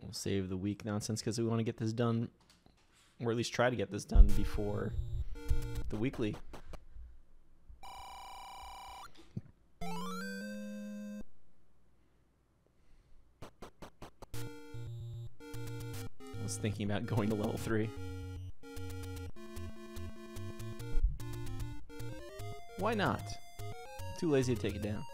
We'll save the week nonsense because we want to get this done, or at least try to get this done before the weekly. I was thinking about going to level 3. Why not? Too lazy to take it down.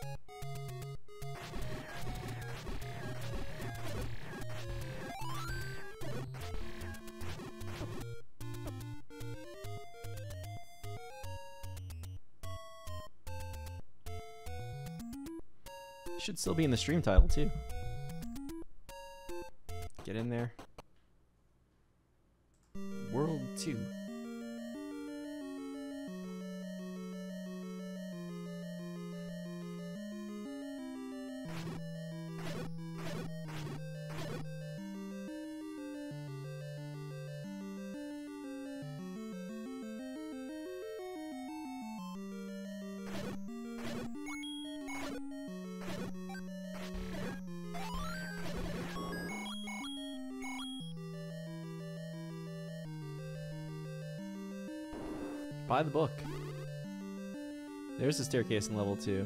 Should still be in the stream title too. Get in there. World 2. Buy the book. There's the staircase in level 2.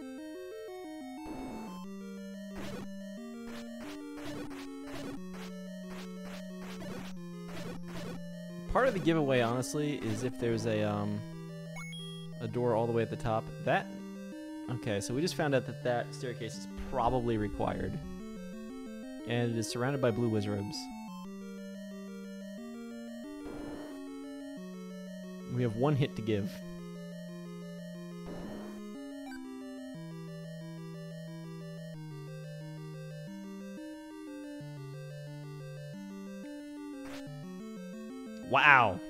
Part of the giveaway, honestly, is if there's a door all the way at the top. That... Okay, so we just found out that that staircase is probably required. And it is surrounded by blue wizards. We have 1 hit to give. Wow.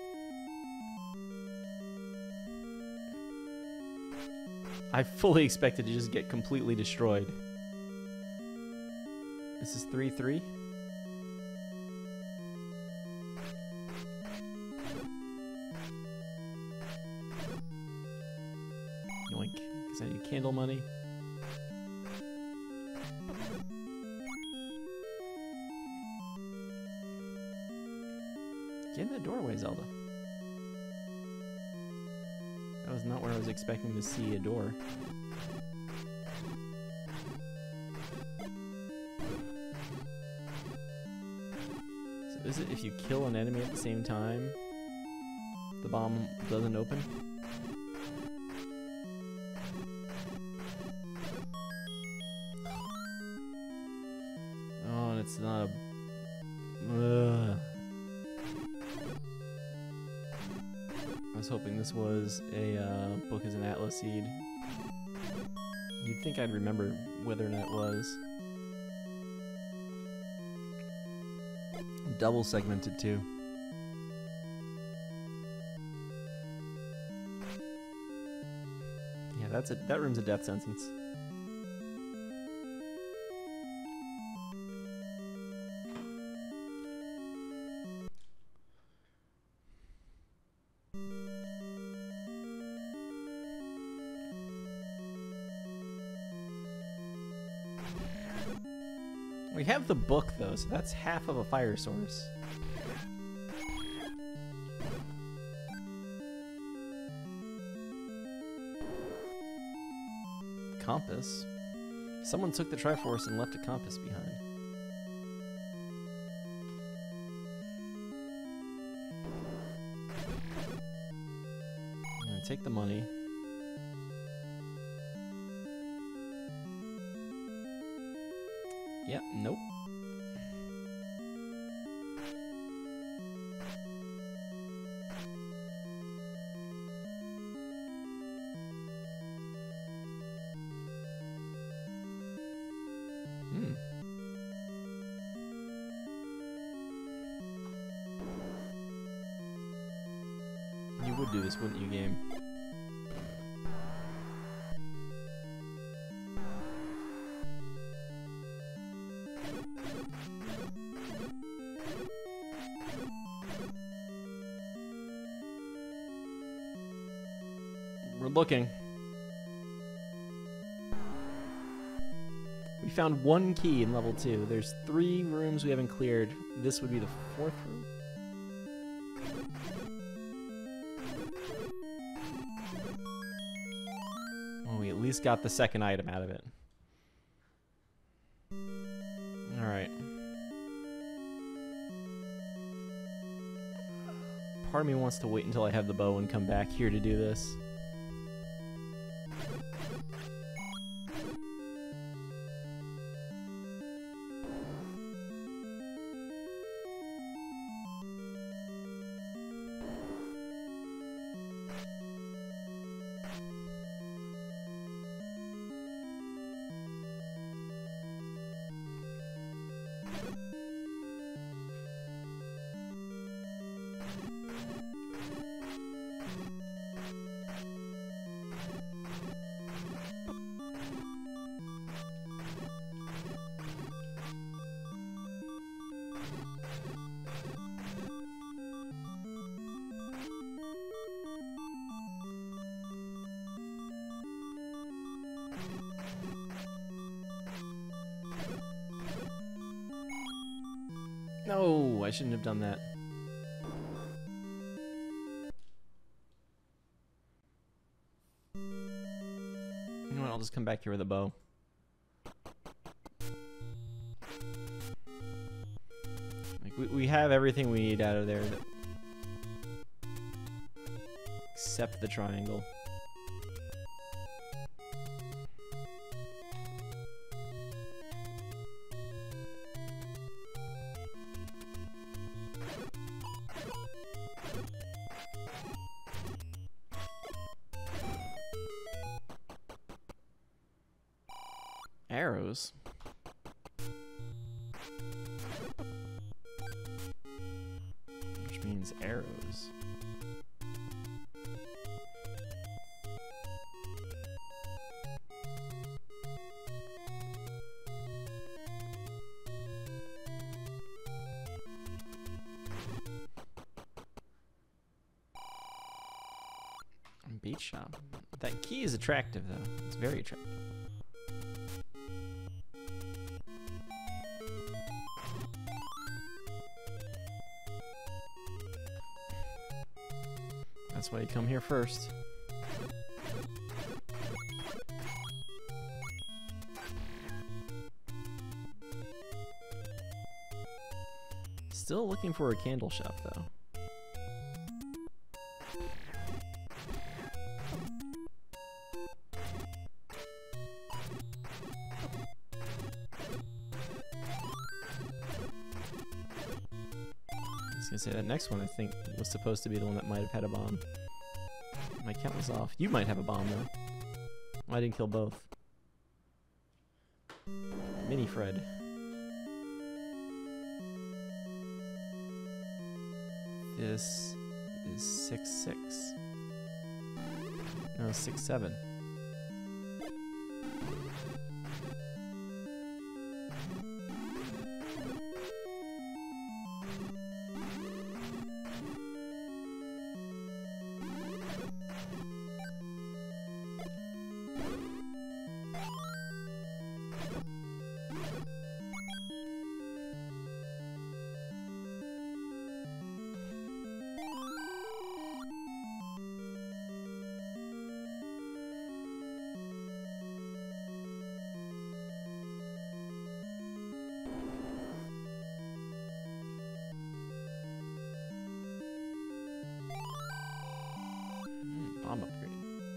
I fully expected to just get completely destroyed. This is 3-3. Yoink, because I need candle money. Get in the doorway, Zelda. That was not where I was expecting to see a door. So is it if you kill an enemy at the same time, the bomb doesn't open? Oh, and it's not a... I was hoping this was a book as an Atlas seed. You'd think I'd remember whether or not it was. Double segmented too. Yeah, that's that room's a death sentence. We have the book, though, so that's half of a fire source. Compass? Someone took the Triforce and left a compass behind. I'm gonna take the money. Yep, nope. You would do this, wouldn't you, game? We're looking. We found 1 key in level 2. There's 3 rooms we haven't cleared. This would be the 4th room. Well, we at least got the second item out of it. Alright. Part of me wants to wait until I have the bow and come back here to do this. No, I shouldn't have done that. You know what, I'll just come back here with a bow. Like, we have everything we need out of there. Except the triangle. Arrows. Which means arrows. Beach shop. That key is attractive though. It's very attractive. That's why you come here first. Still looking for a candle shop though. I was gonna say that next one I think was supposed to be the one that might have had a bomb. My count was off. You might have a bomb though. I didn't kill both. Mini Fred. This is 6-6. No, 6-7. Bomb upgrade.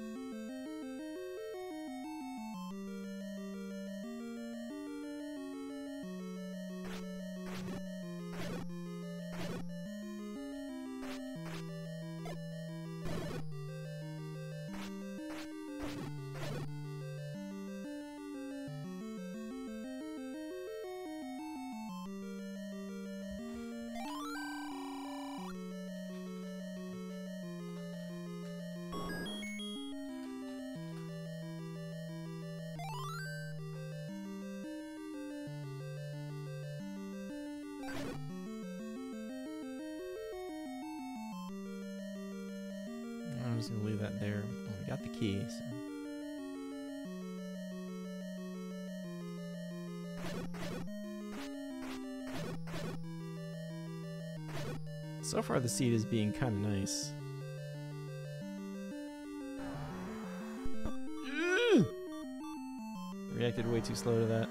I'm just gonna leave that there. Well, we got the key, so. So far the seed is being kind of nice. Reacted way too slow to that.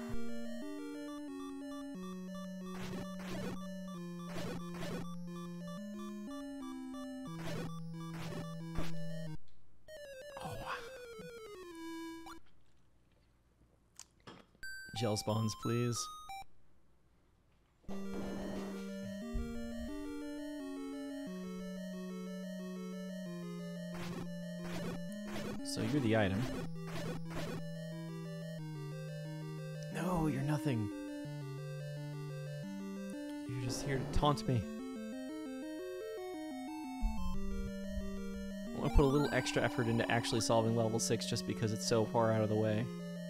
Oh. Gel spawns, please. So you're the item. No, you're nothing. You're just here to taunt me. I want to put a little extra effort into actually solving level 6 just because it's so far out of the way.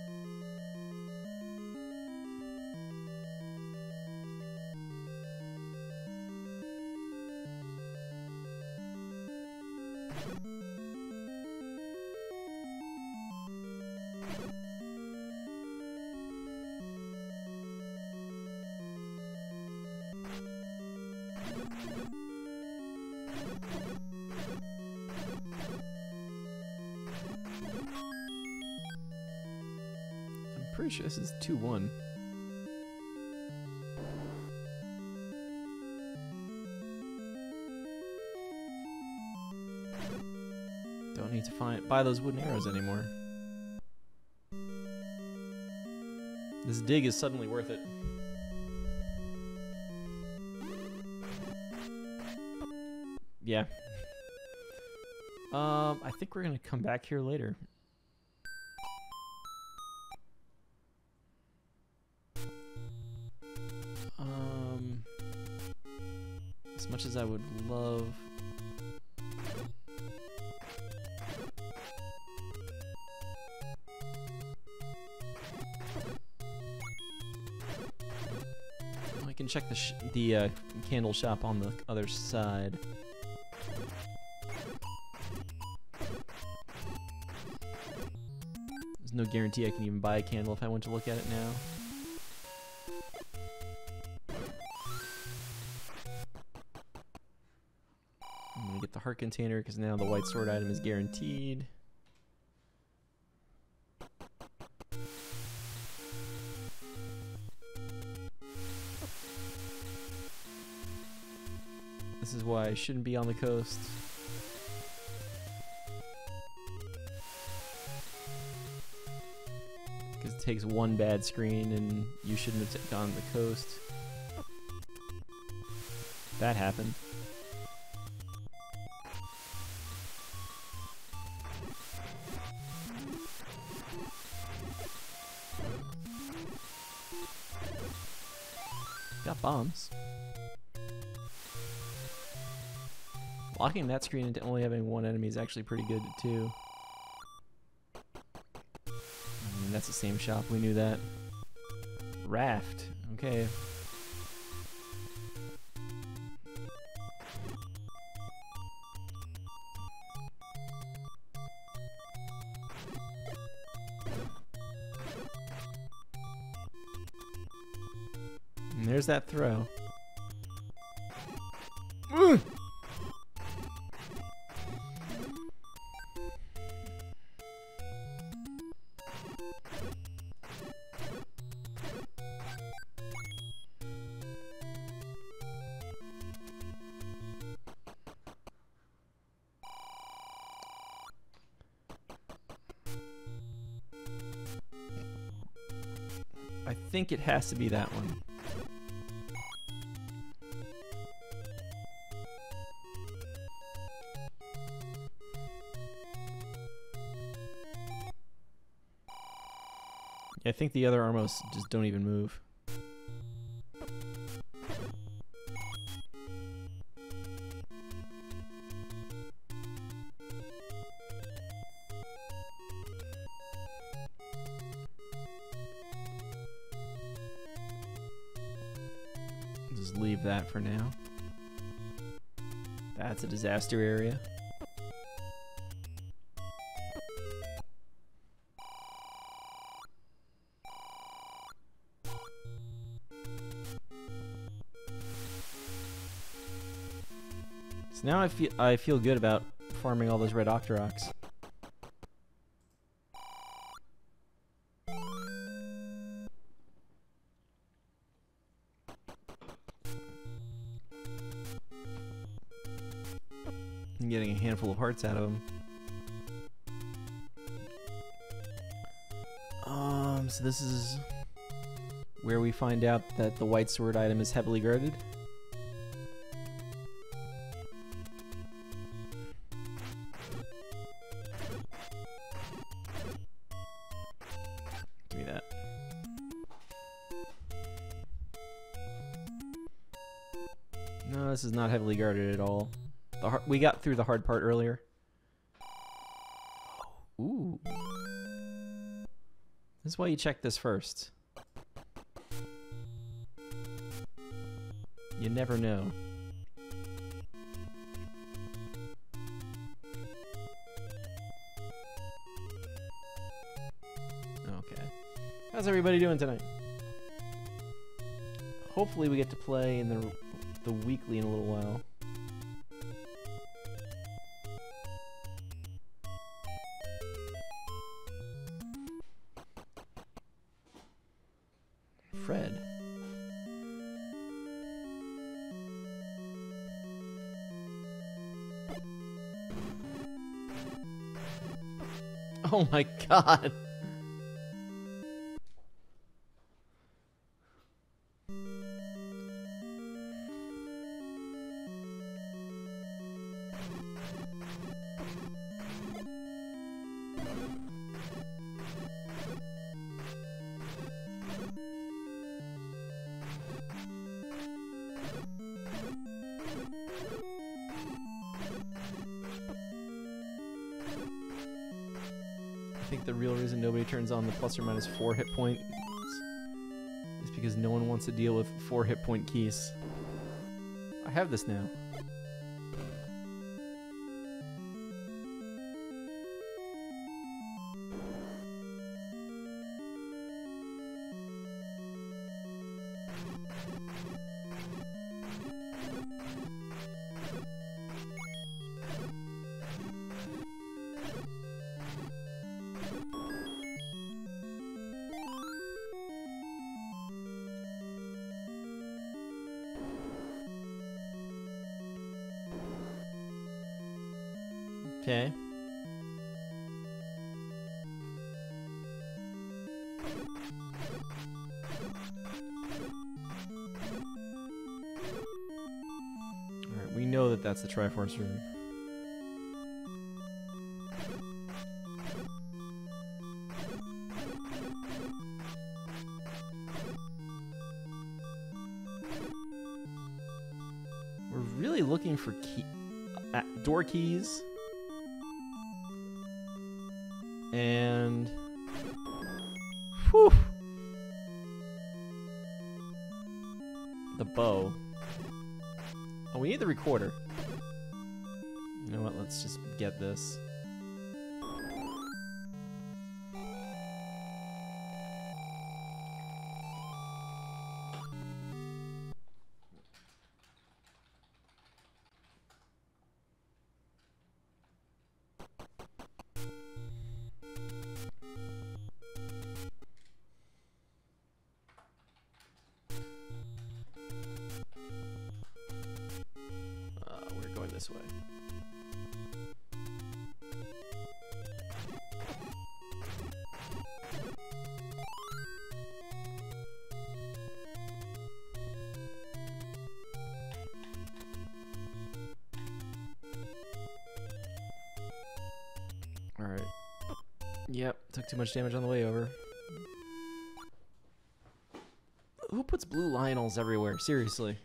Pretty sure this is 2-1. Don't need to buy those wooden arrows anymore. This dig is suddenly worth it. Yeah. I think we're gonna come back here later. As much as I would love... I can check the candle shop on the other side. There's no guarantee I can even buy a candle if I went to look at it now. The heart container because now the white sword item is guaranteed. This is why I shouldn't be on the coast. Because it takes one bad screen and you shouldn't have gone to the coast. That happened. Got bombs. Locking that screen into only having one enemy is actually pretty good too. I mean, that's the same shop, we knew that. Raft, okay. And there's that throw. I think it has to be that one. I think the other Armos just don't even move. Just leave that for now. That's a disaster area. So now I feel good about farming all those red Octoroks. I'm getting a handful of hearts out of them. So this is where we find out that the white sword item is heavily guarded. Give me that. No, this is not heavily guarded at all. We got through the hard part earlier. Ooh. This is why you check this first. You never know. Okay. How's everybody doing tonight? Hopefully we get to play in the weekly in a little while. Fred. Oh my god. I think the real reason nobody turns on the plus or minus 4 hit point is because no one wants to deal with 4 hit point keys. I have this now. Okay. Alright, we know that that's the Triforce room. We're really looking for door keys. And whew, the bow. Oh, we need the recorder. You know what? Let's just get this. This way. All right. Yep, took too much damage on the way over. Who puts blue Lionels everywhere? Seriously.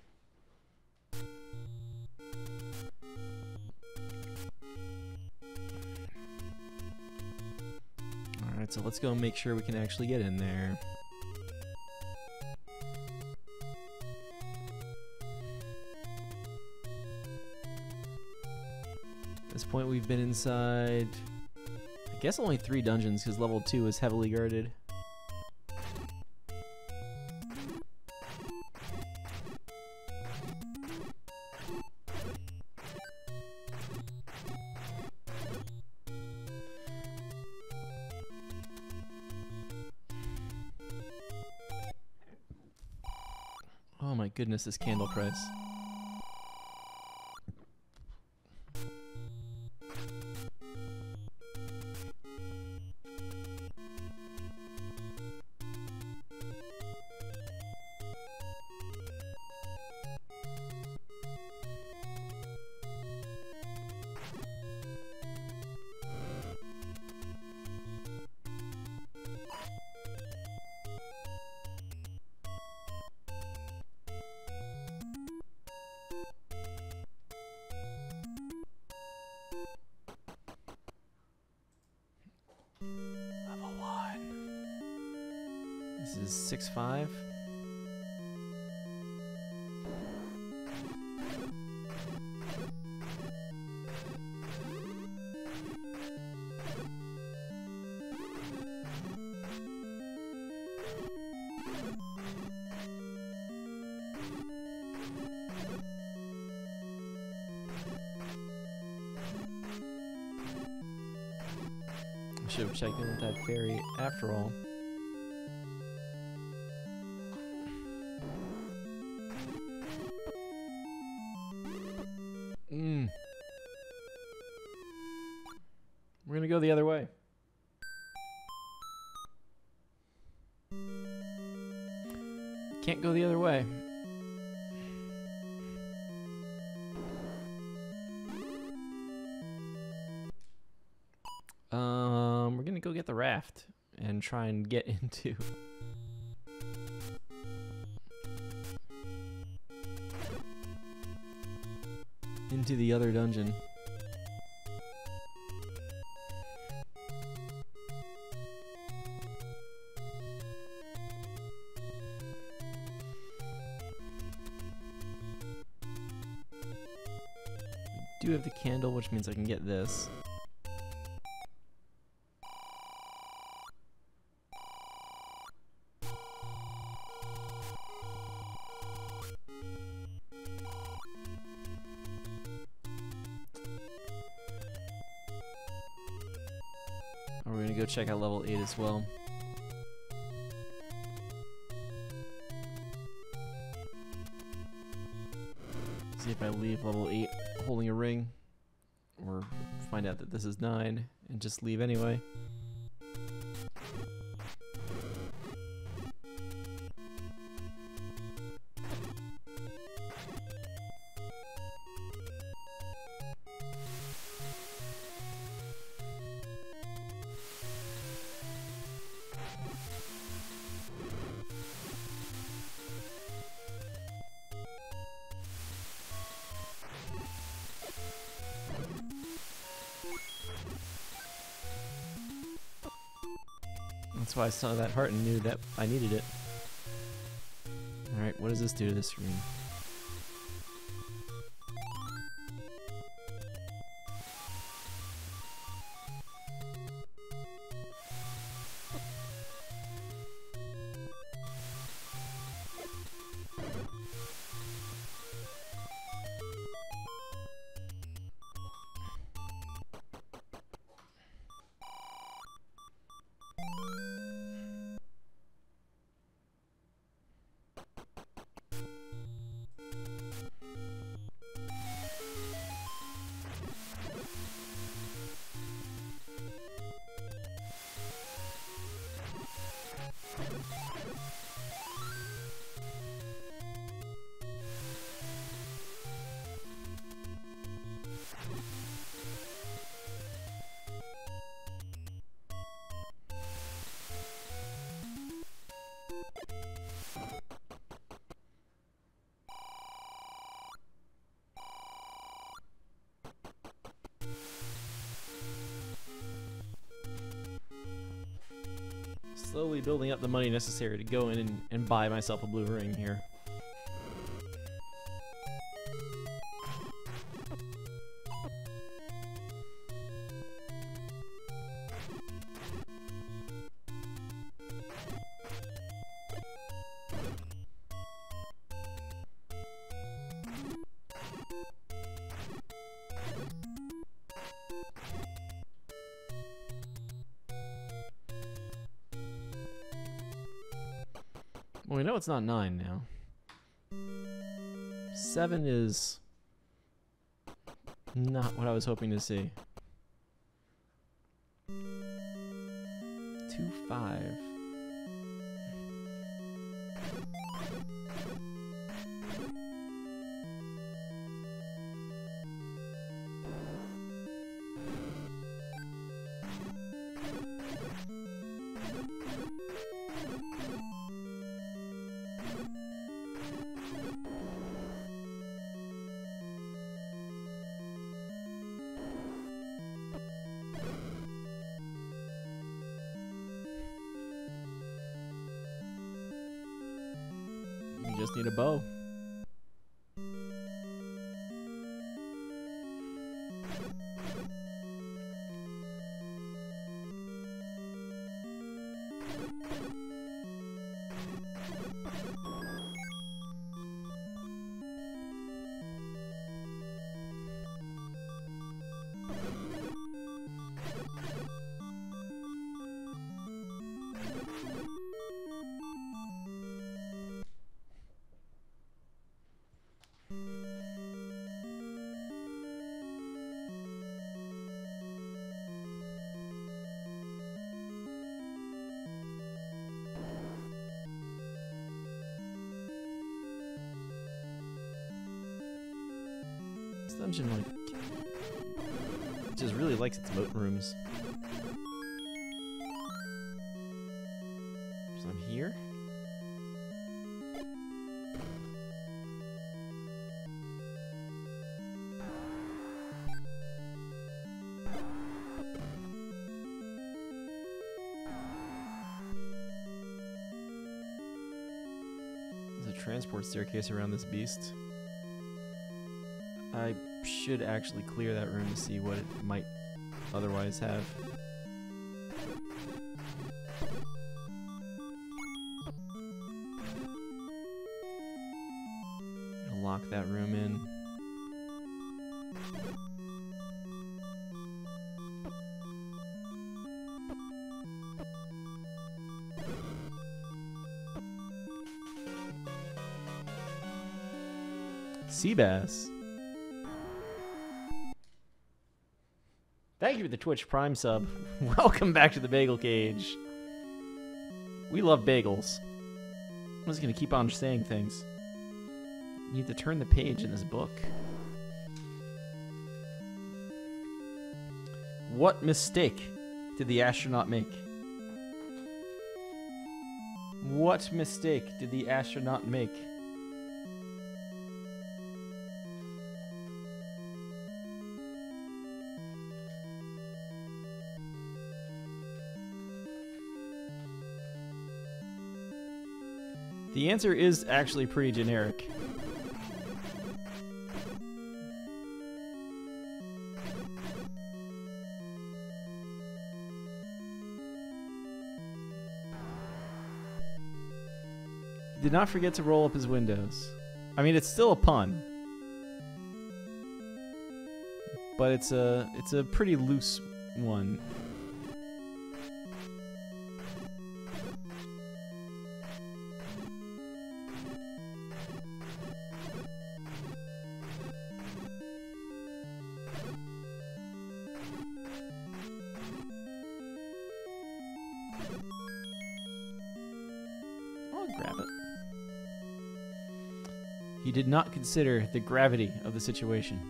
Alright, so let's go make sure we can actually get in there. At this point we've been inside, I guess only 3 dungeons because level 2 is heavily guarded. goodness, this candle price. Level 1. This is 6-5. Should have checked in with that fairy after all. We're gonna go the other way. Can't go the other way. We're gonna go get the raft and try and get into the other dungeon. We do have the candle, which means I can get this. We're gonna go check out level 8 as well. See if I leave level 8 holding a ring, or find out that this is 9 and just leave anyway. That's why I saw that heart and knew that I needed it. Alright, what does this do to this room? Slowly building up the money necessary to go in and buy myself a blue ring here. Well, we know it's not 9 now. 7 is not what I was hoping to see. 2, 5. Just need a bow. Dungeon, like, just really likes its moat rooms. So I'm here. There's a transport staircase around this beast. I should actually clear that room to see what it might otherwise have. I'll lock that room in. Sea bass. Thank you for the Twitch Prime sub. Welcome back to the Bagel Cage. We love bagels. I'm just gonna keep on saying things. You need to turn the page in this book. What mistake did the astronaut make? What mistake did the astronaut make? The answer is actually pretty generic. He did not forget to roll up his windows. I mean, it's still a pun, but it's a pretty loose one. He did not consider the gravity of the situation.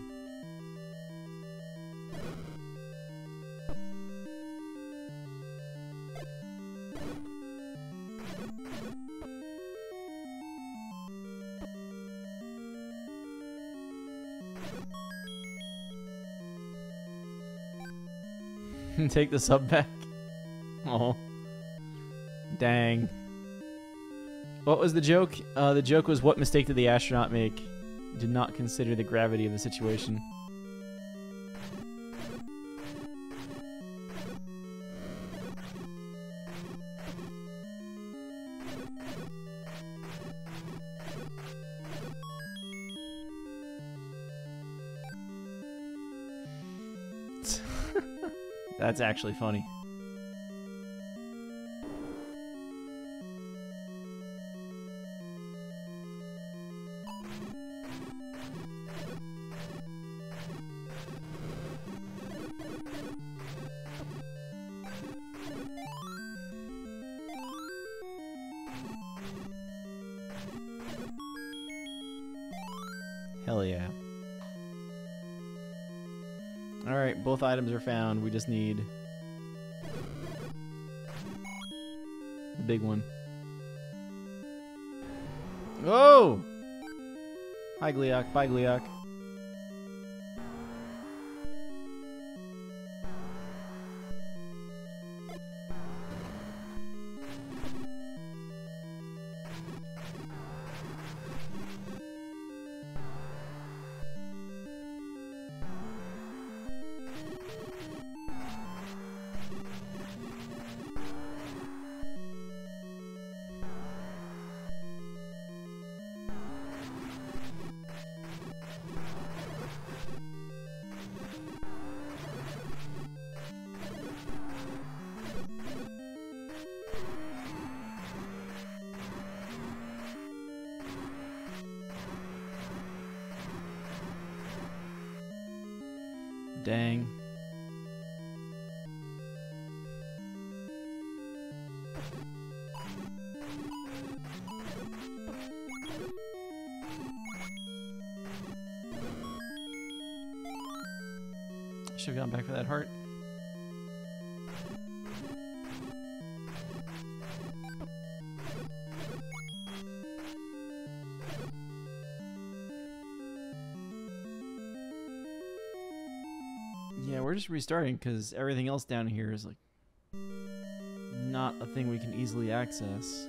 Take the sub back. Oh. Dang. What was the joke? The joke was, what mistake did the astronaut make? Did not consider the gravity of the situation. That's actually funny. Hell yeah. Alright, both items are found. We just need the big one. Oh! Hi, Gleeok. Bye, Gleeok. Dang. Should have gone back for that heart. Yeah, we're just restarting because everything else down here is like not a thing we can easily access.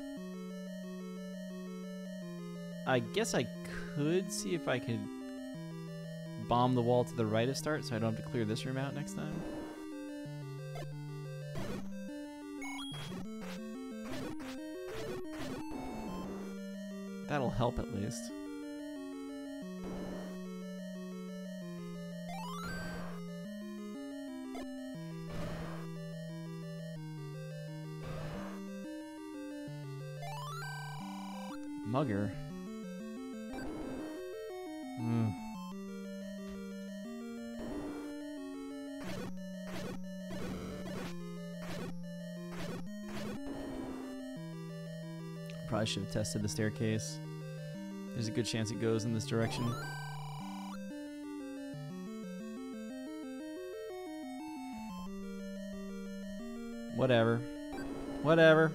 I guess I could see if I could bomb the wall to the right of start so I don't have to clear this room out next time. That'll help at least. Mugger. Probably should have tested the staircase. There's a good chance it goes in this direction. Whatever. Whatever.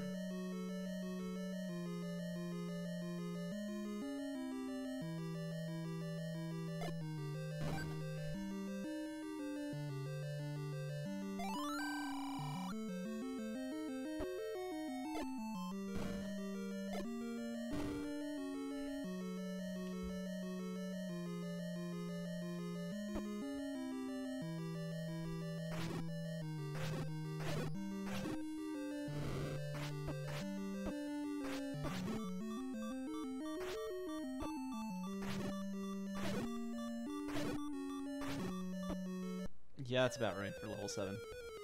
Yeah, that's about right for level 7.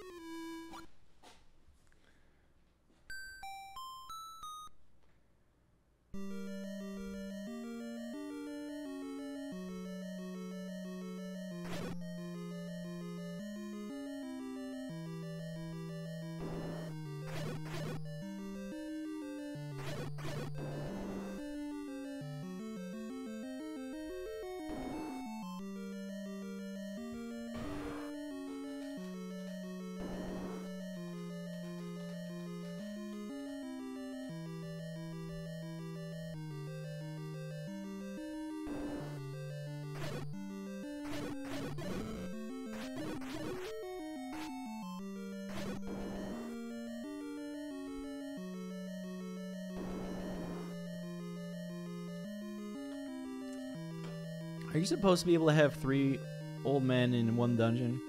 Are you supposed to be able to have 3 old men in one dungeon?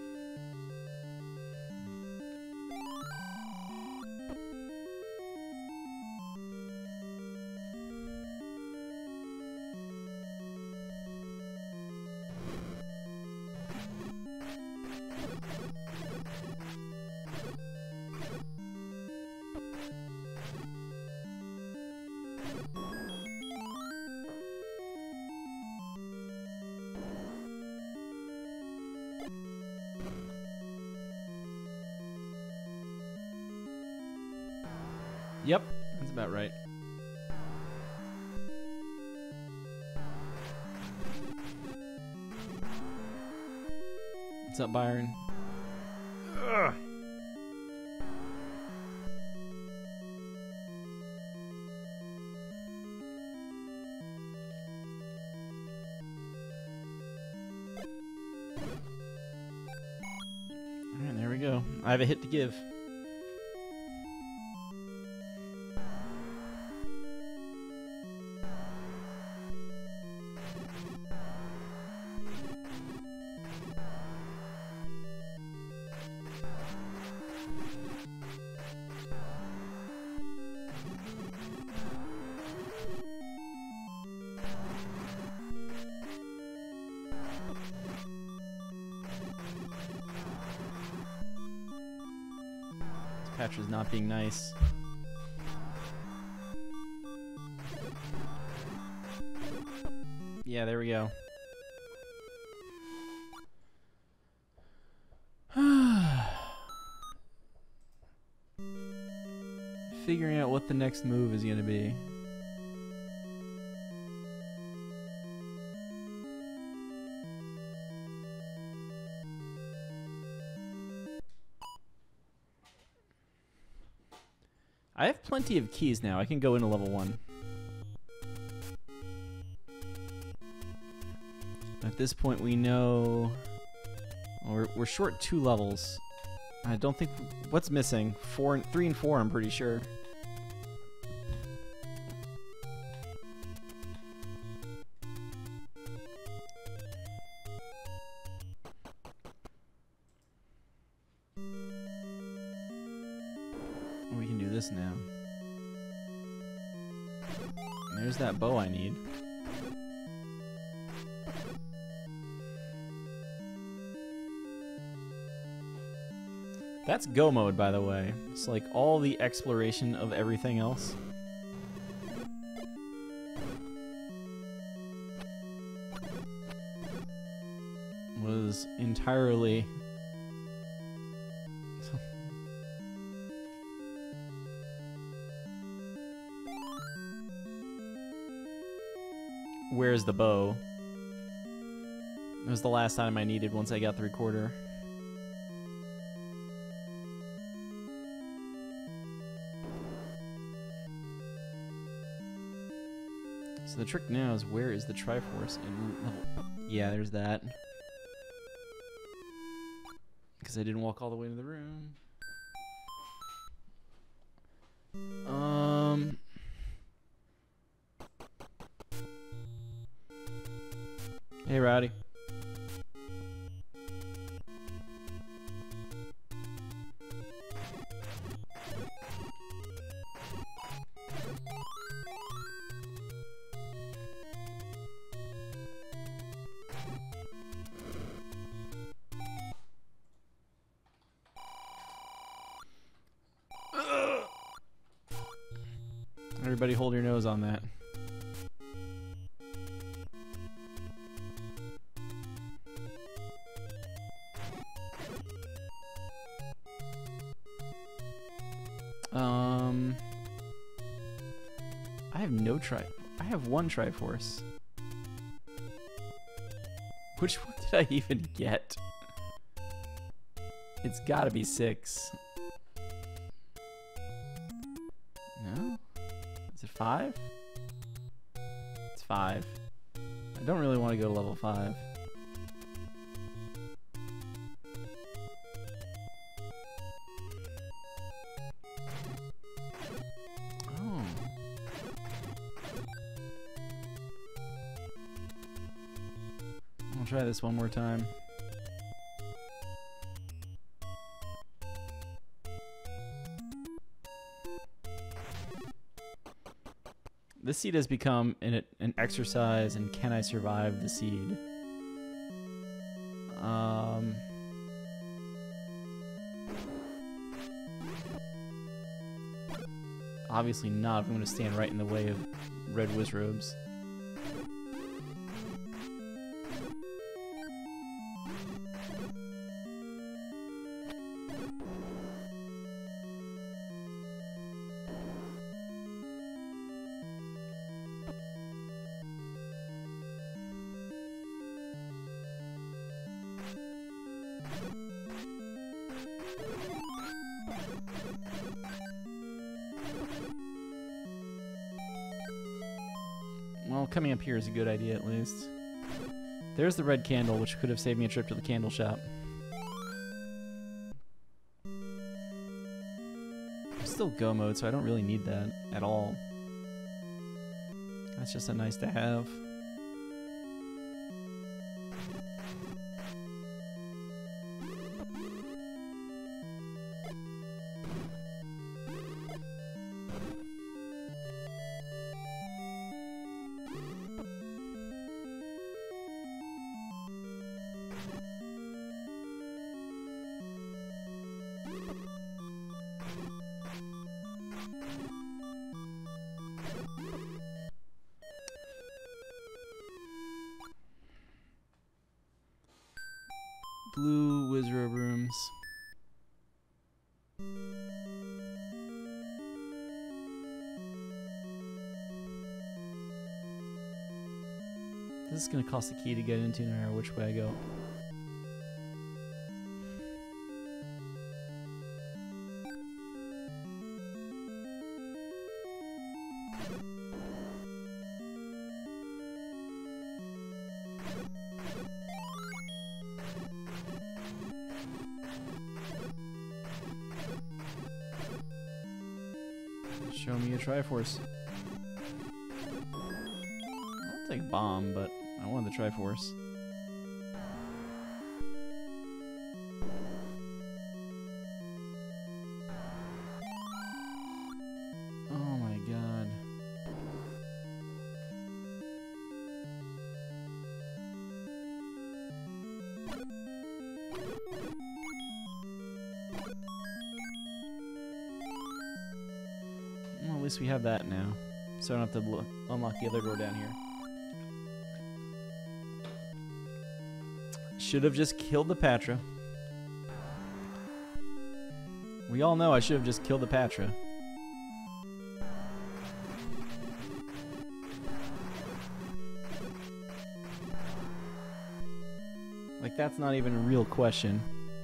Yep, that's about right. What's up, Byron? Ugh. Alright, there we go. I have a hit to give. Patcher's not being nice. Yeah, there we go. Figuring out what the next move is gonna be. I have plenty of keys now. I can go into level 1. At this point, we know we're short 2 levels. I don't think what's missing. 3 and 4. I'm pretty sure. We can do this now. There's that bow I need. That's go mode, by the way. It's like all the exploration of everything else. Was entirely... Where's the bow? It was the last item I needed once I got the recorder. So the trick now is where is the Triforce in level... Yeah, there's that. Because I didn't walk all the way to the room. Hey, Rowdy. Everybody hold your nose on that. I have one Triforce. Which one did I even get? It's gotta be 6. No? Is it 5? It's 5. I don't really want to go to level 5. I'll try this one more time. This seed has become an exercise in can I survive the seed. Obviously not if I'm going to stand right in the way of red Wizrobes. coming up here is a good idea at least. There's the red candle, which could have saved me a trip to the candle shop. I'm still go mode, so I don't really need that at all. That's just a nice to have. Blue wizard rooms. This is gonna cost a key to get into no matter which way I go. Show me a Triforce. I'll take a bomb, but I want the Triforce. Oh my god. Well, at least we have that now, so I don't have to unlock the other door down here. Should have just killed the Patra. We all know I should have just killed the Patra. Like, that's not even a real question.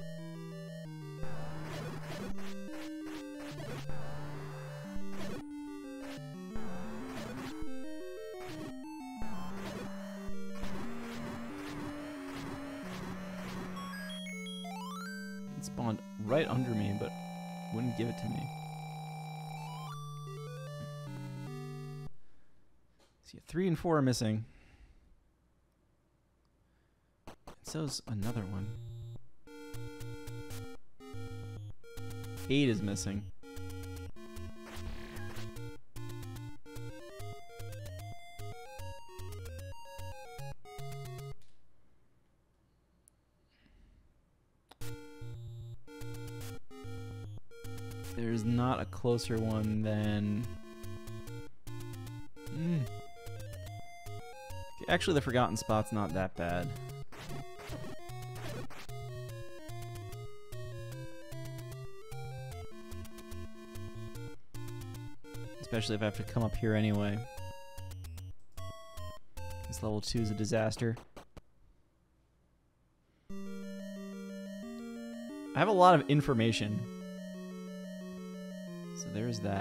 It spawned right under me, but wouldn't give it to me. See, 3 and 4 are missing. So's another one. 8 is missing. There's not a closer one than... Actually, the Forgotten Spot's not that bad. Especially if I have to come up here anyway. This level 2 is a disaster. I have a lot of information. So there's that.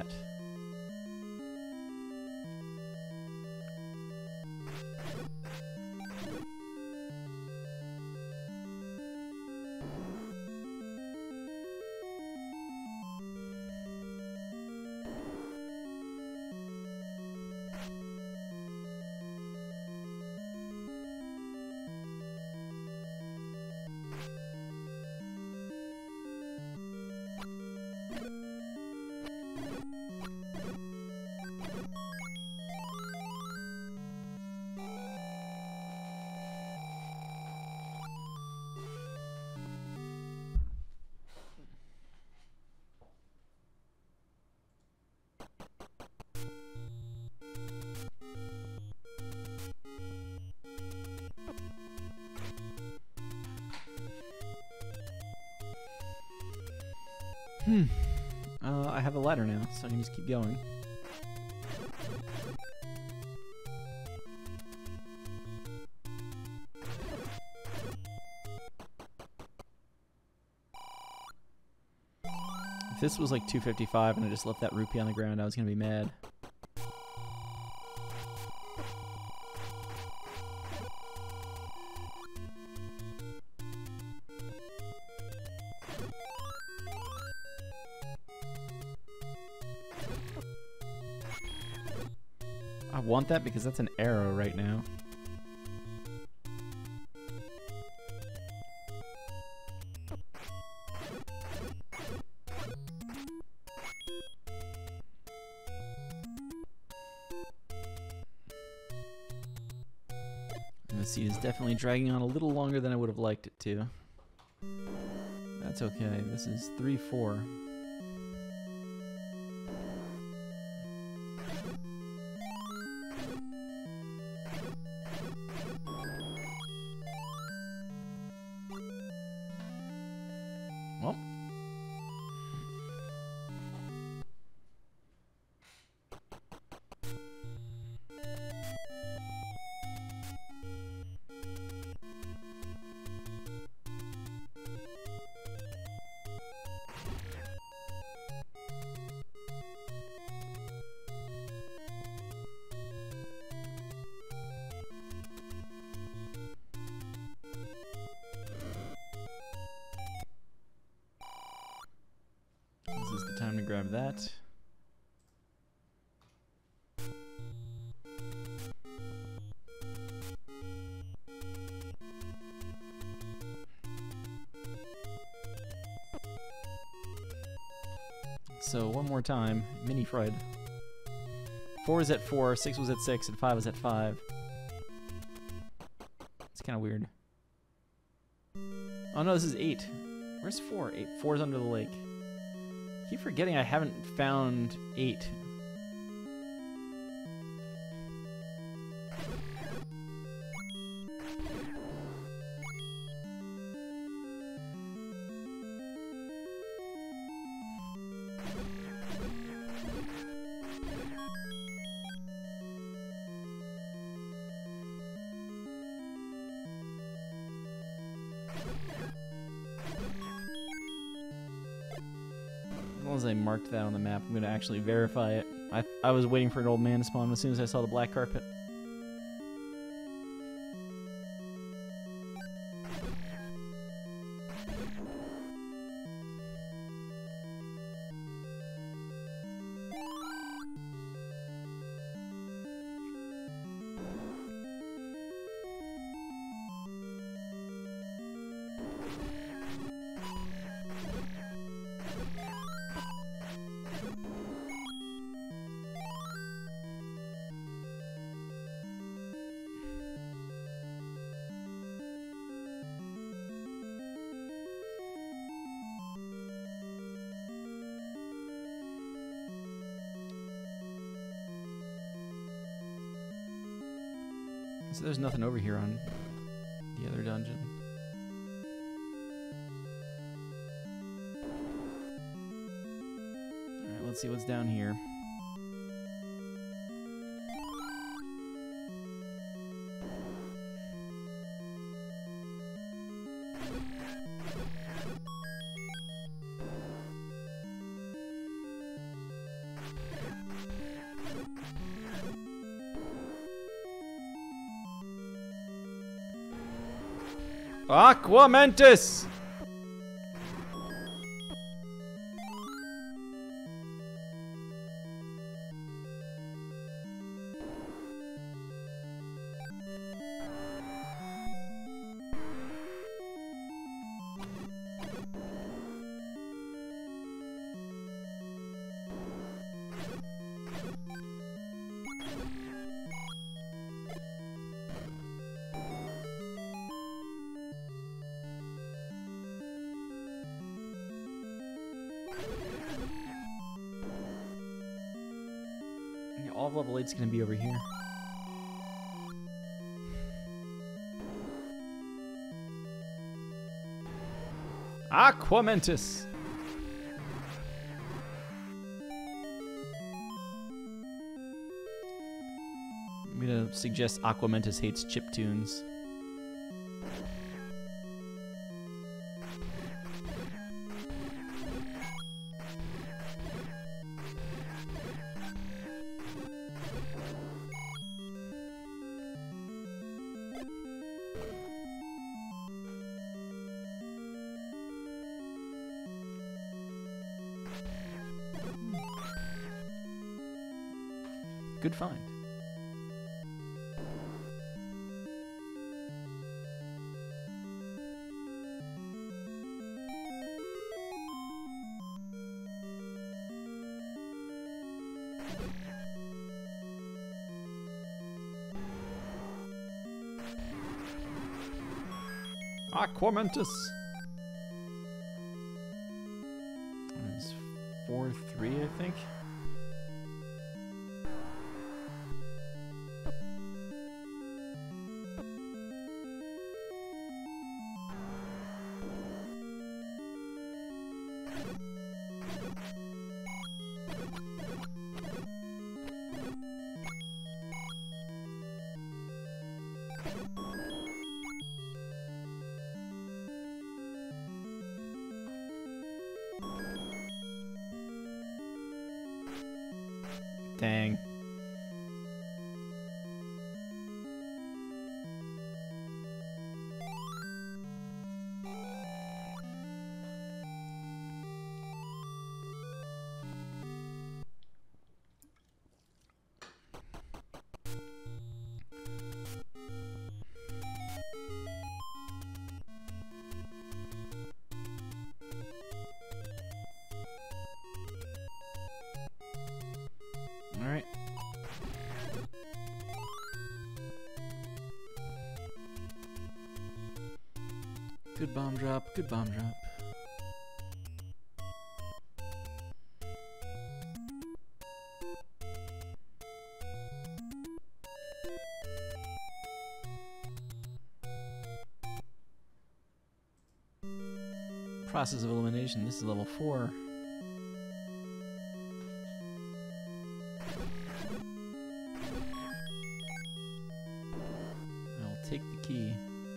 I have a ladder now, so I can just keep going. If this was like 255 and I just left that rupee on the ground, I was gonna be mad. want that because that's an arrow right now. And the seed is definitely dragging on a little longer than I would have liked it to. That's okay. This is 3-4. Well. This is the time to grab that. So one more time, Mini Fred. 4 is at 4, 6 was at 6, and 5 was at 5. It's kind of weird. Oh no, this is 8. Where's 4? 8. 4 is under the lake. I keep forgetting I haven't found 8. As long as I marked that on the map, I'm going to actually verify it. I was waiting for an old man to spawn as soon as I saw the black carpet. So there's nothing over here on the other dungeon. Alright, let's see what's down here. Aquamentus! All of level 8's gonna be over here. Aquamentus! I'm gonna suggest Aquamentus hates chiptunes. Good find. Aquamentus! It's 4-3, I think. Dang. All right. Good bomb drop, good bomb drop. Process of elimination, this is level 4. I'll take the key.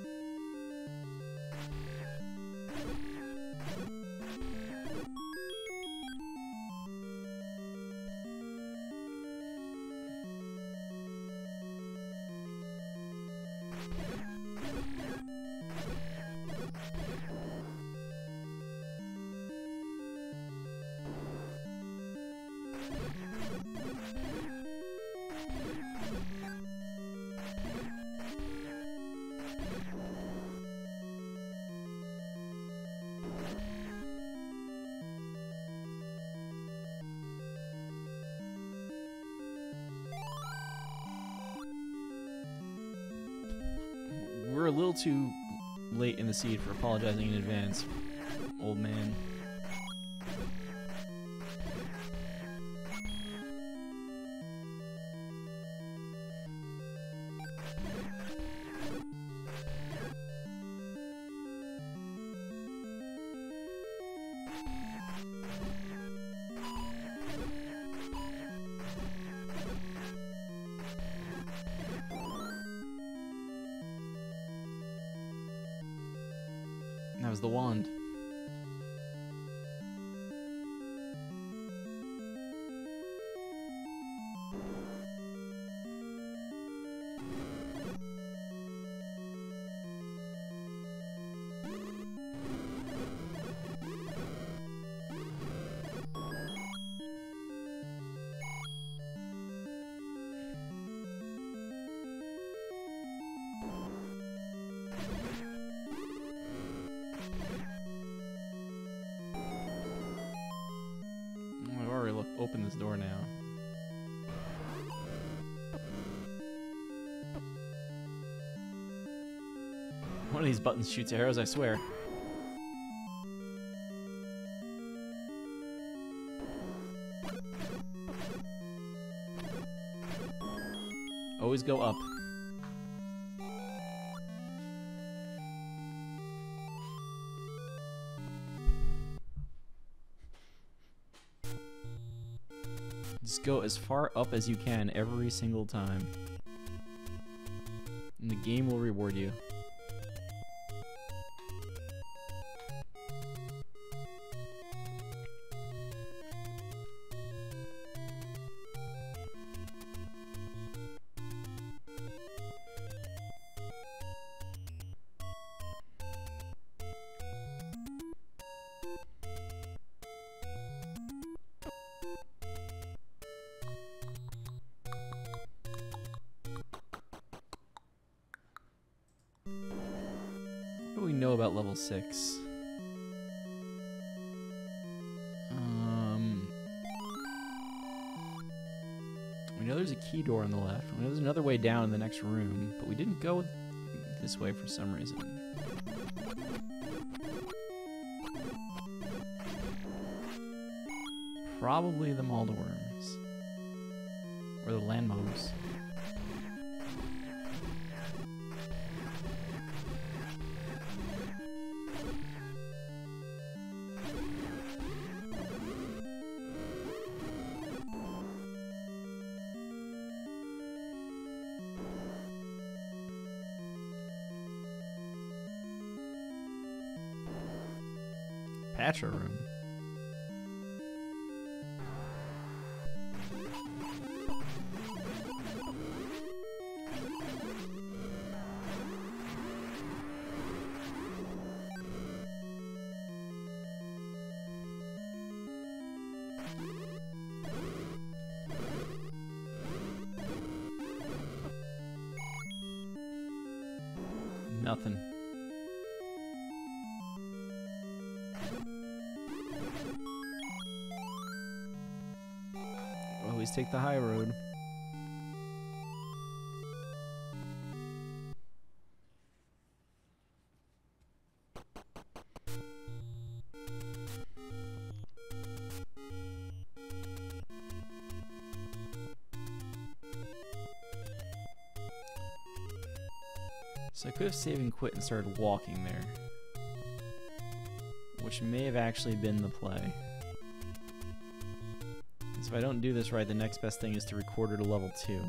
We're a little too late in the seed for apologizing in advance, old man. That was the wand. Open this door now. One of these buttons shoots arrows, I swear. Always go up. Just go as far up as you can every single time. And the game will reward you. What do we know about level 6? We know there's a key door on the left. We know there's another way down in the next room, but we didn't go this way for some reason. Probably the Moldworms. Or the Landmos. Patra room. Nothing. Always take the high road. So I could have saved and quit and started walking there, which may have actually been the play. Because if I don't do this right, the next best thing is to record her to level 2.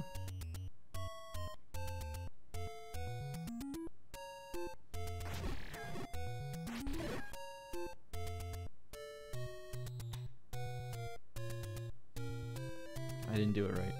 I didn't do it right.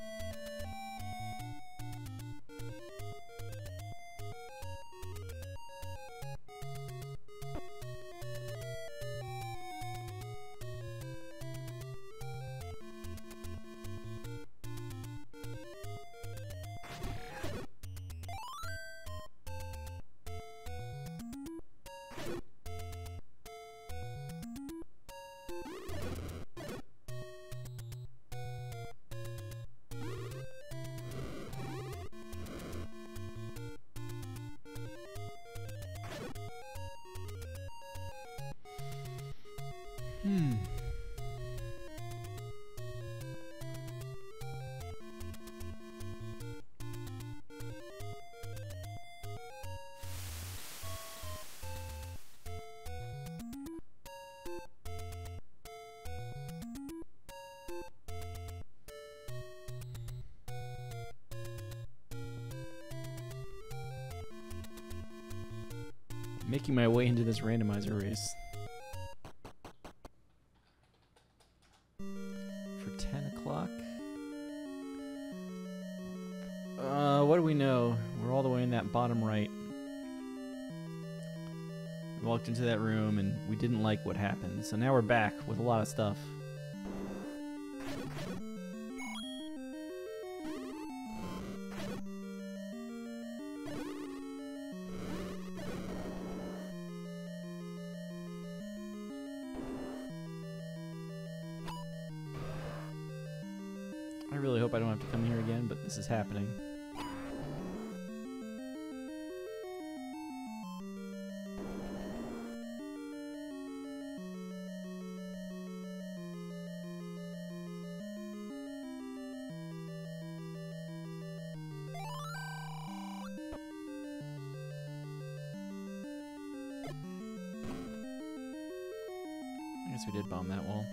Making my way into this randomizer race. For 10 o'clock? What do we know? We're all the way in that bottom right. We walked into that room and we didn't like what happened. So now we're back with a lot of stuff. I really hope I don't have to come here again, but this is happening. I guess we did bomb that wall.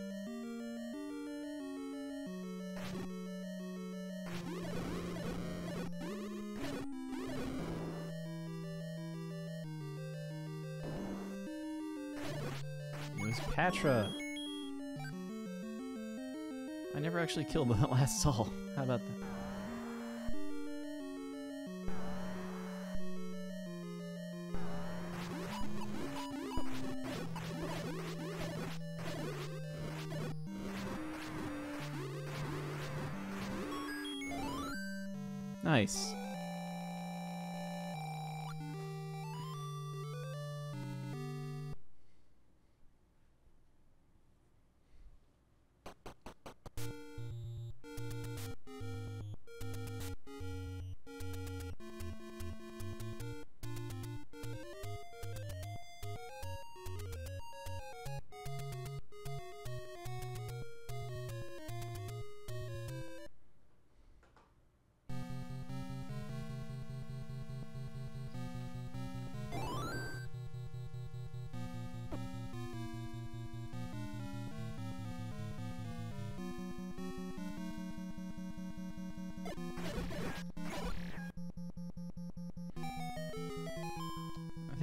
It was Patra. I never actually killed the last soul. How about that? Nice.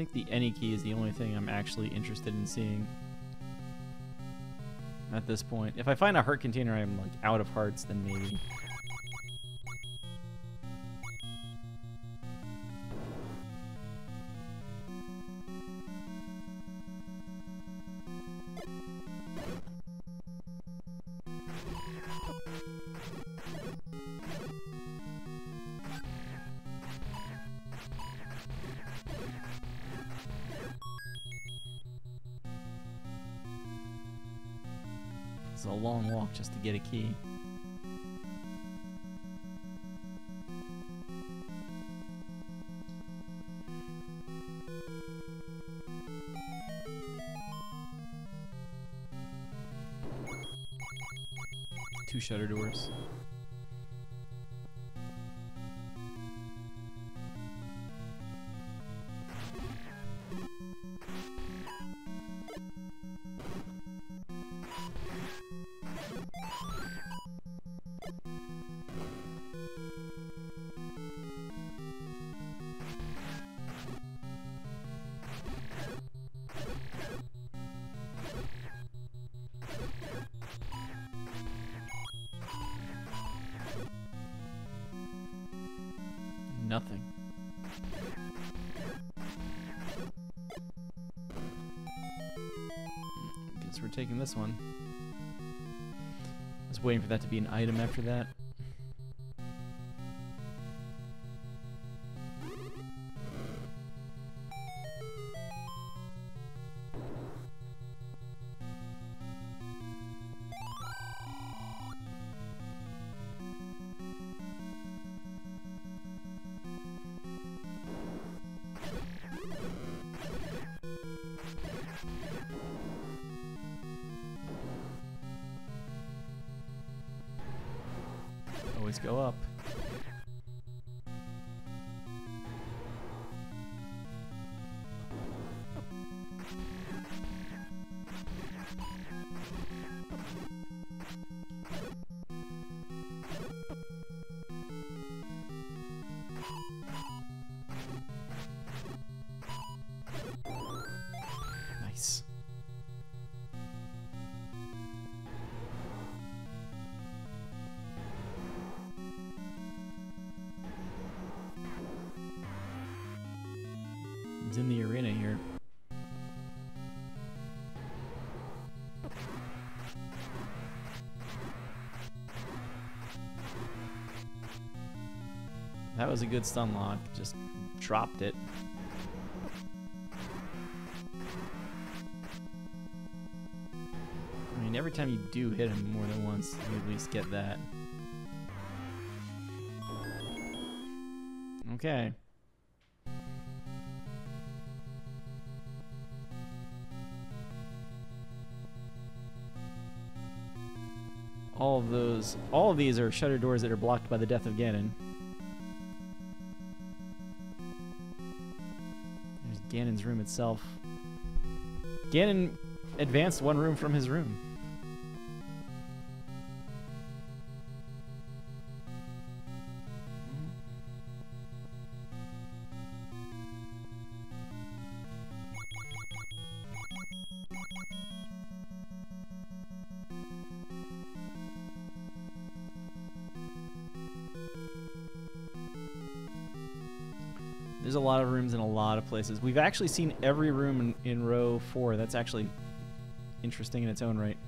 think the any key is the only thing I'm actually interested in seeing at this point. If I find a heart container I'm like out of hearts, then maybe. It's a long walk just to get a key. Two shutter doors. Nothing. Guess we're taking this one. Just waiting for that to be an item after that. Always go up. Nice. It's in the arena here. That was a good stun lock, just dropped it. I mean, every time you do hit him more than once, you at least get that. Okay. All of these are shutter doors that are blocked by the death of Ganon. There's Ganon's room itself. Ganon advanced one room from his room. There's a lot of rooms in a lot of places. We've actually seen every room in row 4. That's actually interesting in its own right.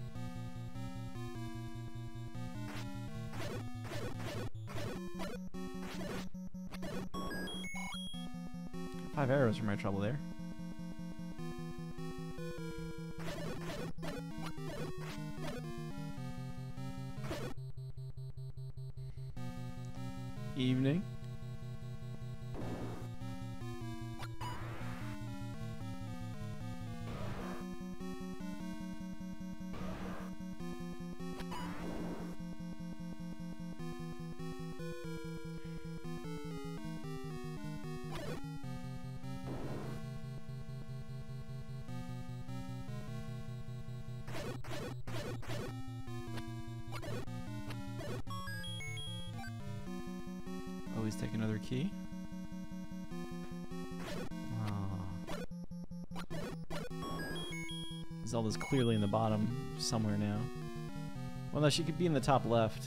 Five arrows for my trouble there. Evening. Always take another key. Oh. Zelda's clearly in the bottom somewhere now. Well, no, she could be in the top left.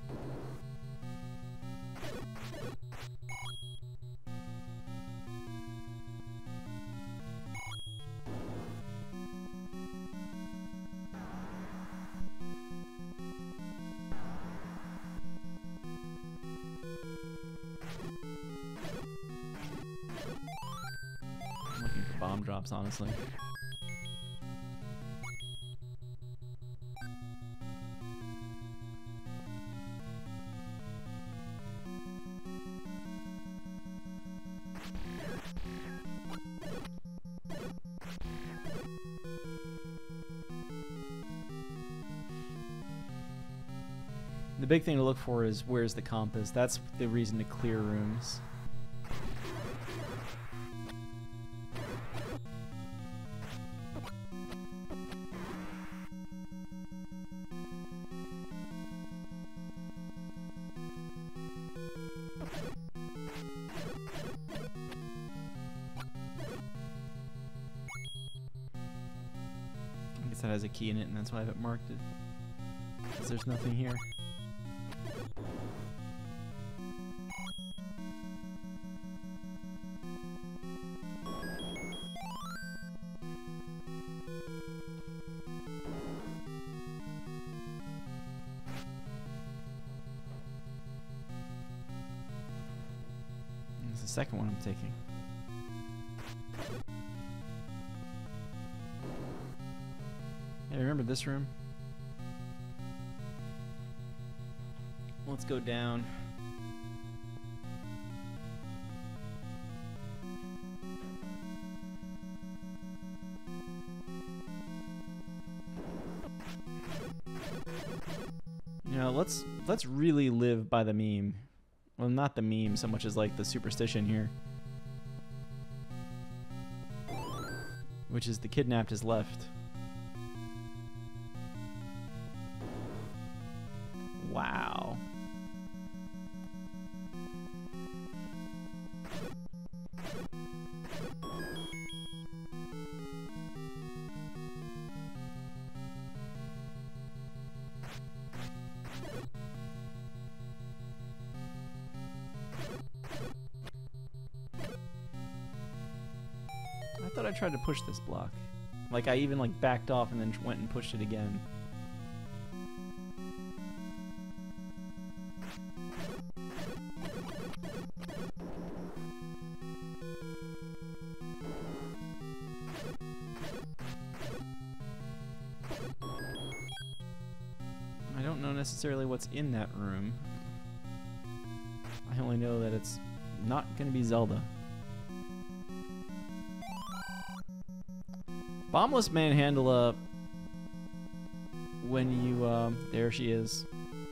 I'm looking for bomb drops, honestly. The big thing to look for is where's the compass. That's the reason to clear rooms. I guess that has a key in it, and that's why I haven't marked it. Because there's nothing here. It's the second one I'm taking. Hey, remember this room? Let's go down. You know, let's really live by the meme. Well, not the meme so much as like the superstition here. Which is the kidnapped is left. Wow. I thought I tried to push this block. Like I even like backed off and then went and pushed it again. I don't know necessarily what's in that room. I only know that it's not going to be Zelda. Bombless Manhandla, when you, there she is.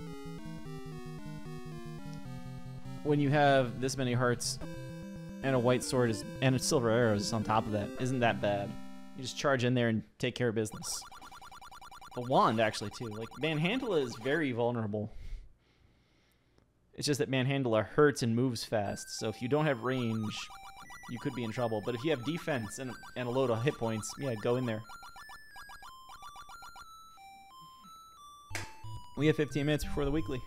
When you have this many hearts and a white sword and a silver arrows on top of that, isn't that bad? You just charge in there and take care of business. A wand, actually, too. Like, Manhandla is very vulnerable. It's just that Manhandla hurts and moves fast, so if you don't have range, you could be in trouble. But if you have defense and a load of hit points, yeah, go in there. We have 15 minutes before the weekly.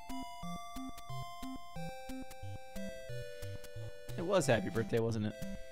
It was happy birthday, wasn't it?